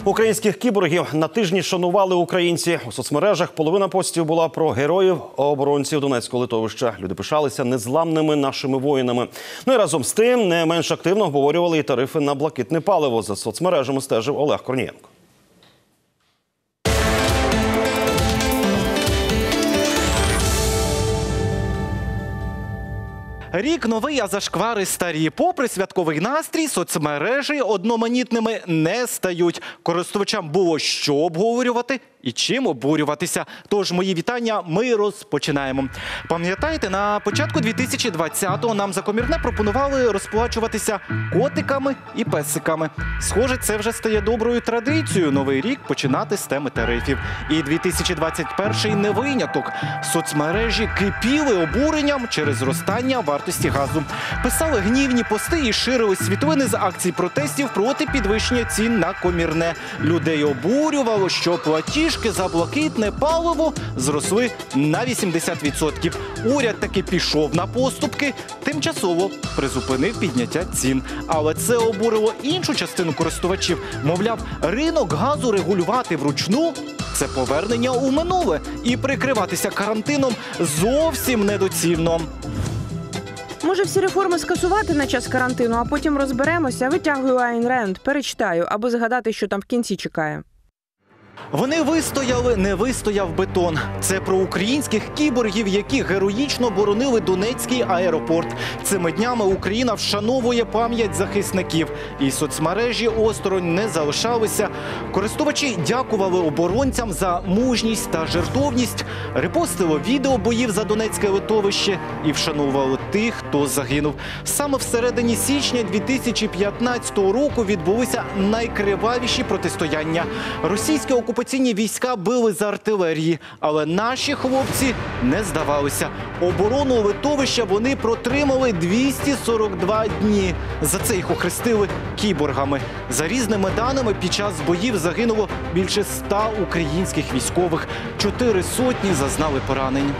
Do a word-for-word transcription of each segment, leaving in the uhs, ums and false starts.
Українських кіборгів на тижні шанували українці. У соцмережах половина постів була про героїв-оборонців Донецького литовища. Люди пишалися незламними нашими воїнами. Ну і разом з тим не менш активно обговорювали і тарифи на блакитне паливо. За соцмережами стежив Олег Корнієнко. Рік новий, а зашквари старі. Попри святковий настрій, соцмережі одноманітними не стають. Користувачам було що обговорювати і чим обурюватися. Тож, мої вітання, ми розпочинаємо. Пам'ятаєте, на початку дві тисячі двадцятого нам за комірне пропонували розплачуватися котиками і песиками. Схоже, це вже стає доброю традицією новий рік починати з теми тарифів. І дві тисячі двадцять перший не виняток. Соцмережі кипіли обуренням через зростання вартості газу. Писали гнівні пости і ширили світлини з акцій протестів проти підвищення цін на комірне. Людей обурювало, що платіжки за блакитне паливо зросли на вісімдесят відсотків. Уряд таки пішов на поступки, тимчасово призупинив підняття цін. Але це обурило іншу частину користувачів. Мовляв, ринок газу регулювати вручну – це повернення у минуле. І прикриватися карантином зовсім недоцільно. Може всі реформи скасувати на час карантину, а потім розберемося? Витягую Айн Ренд, перечитаю, аби згадати, що там в кінці чекає. Вони вистояли, не вистояв бетон. Це про українських кіборгів, які героїчно боронили Донецький аеропорт. Цими днями Україна вшановує пам'ять захисників. І соцмережі осторонь не залишалися. Користувачі дякували оборонцям за мужність та жертовність, репостили відео боїв за Донецьке литовище і вшанували тих, хто загинув. Саме всередині січня дві тисячі п'ятнадцятого року відбулися найкривавіші протистояння. Російські окупаційні війська били з артилерії, але наші хлопці не здавалися. Оборону литовища вони протримали двісті сорок два дні. За це їх охрестили кіборгами. За різними даними, під час боїв загинуло більше ста українських військових. Чотири сотні зазнали поранень.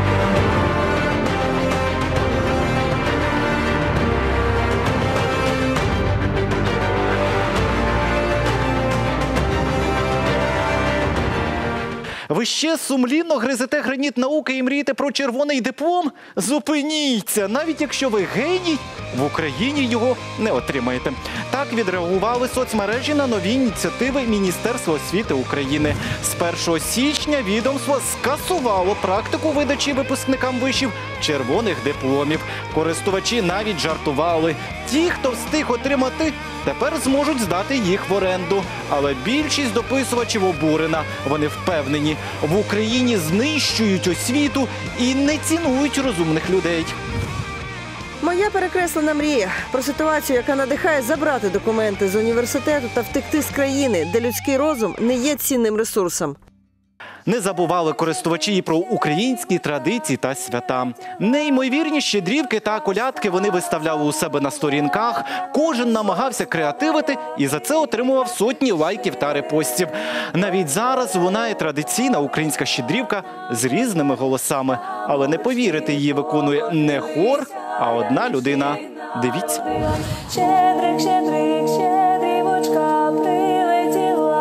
Ви ще сумлінно гризете граніт науки і мрієте про червоний диплом? Зупиніться! Навіть якщо ви геній, в Україні його не отримаєте. Так відреагували соцмережі на нові ініціативи Міністерства освіти України. З першого січня відомство скасувало практику видачі випускникам вишів червоних дипломів. Користувачі навіть жартували. Ті, хто встиг отримати, тепер зможуть здати їх в оренду. Але більшість дописувачів обурена. Вони впевнені, в Україні знищують освіту і не цінують розумних людей. Моя перекреслена мрія про ситуацію, яка надихає забрати документи з університету та втекти з країни, де людський розум не є цінним ресурсом. Не забували користувачі і про українські традиції та свята. Неймовірні щедрівки та колядки вони виставляли у себе на сторінках. Кожен намагався креативити і за це отримував сотні лайків та репостів. Навіть зараз лунає традиційна українська щедрівка з різними голосами. Але не повірите, її виконує не хор, а одна людина. Дивіться. Щедрик, щедрик, щедрівочка прилетіла.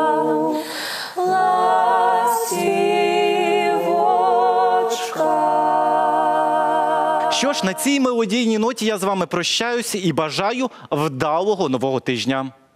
Що ж, на цій мелодійній ноті я з вами прощаюся і бажаю вдалого нового тижня.